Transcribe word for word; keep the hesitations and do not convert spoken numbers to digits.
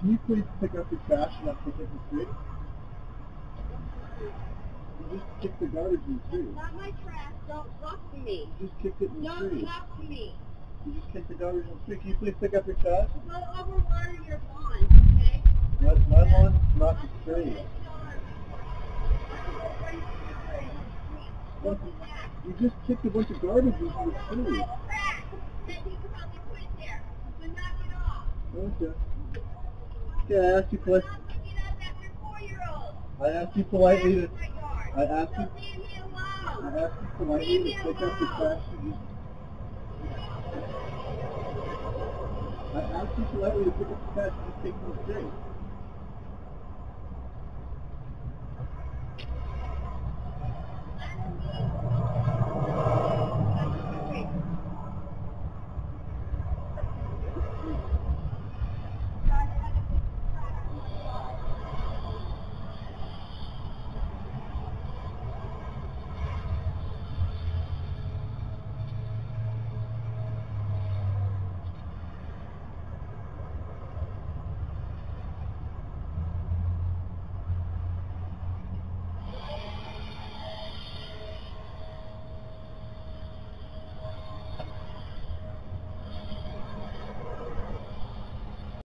Can you please pick up your trash and not pick up the tree? You just kicked the garbage in the tree. It's not my trash. Don't talk to me. You just kicked it in the Don't tree. Don't talk to me. You just kicked the garbage in the tree. Can you please pick up your trash? Well, overwater your lawn, okay? My, my lawn, not the tree. You just kicked a bunch of garbage into the tree. Okay. Okay, I asked you politely. I asked you politely to. I asked you. I asked you politely to pick up the trash. You just. I asked you politely to pick up the trash and just take it from the tree.